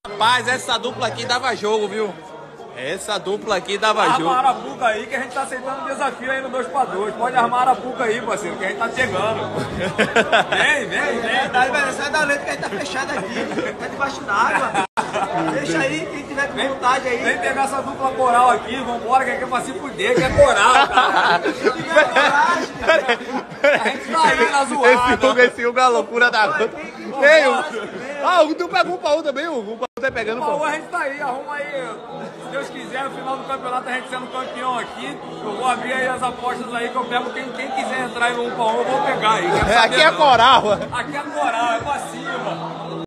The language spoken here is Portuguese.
Rapaz, essa dupla aqui dava jogo, viu? Essa dupla aqui dava jogo. Arma a arapuca aí que a gente tá aceitando o desafio aí no 2x2. Pode armar a arapuca aí, parceiro, que a gente tá chegando. Vem. Sai da letra que a gente tá fechado aqui. Tá debaixo d'água. Deixa aí, quem tiver com vontade aí. Vem pegar essa dupla coral aqui, vambora, que aqui é pra se fuder, que é coral, cara. Quem tiver coragem. A gente tá aí na zoada. Esse Hugo é a loucura da rua. O tu pegou um pra um também, Hugo. O Paú tá pegando um pra um. A gente tá aí, arruma aí. Se Deus quiser, no final do campeonato, a gente sendo campeão aqui, eu vou abrir aí as apostas aí, que eu pego quem quiser entrar em um pra um, eu vou pegar aí. Aqui é coral. Aqui é coral, é pra cima.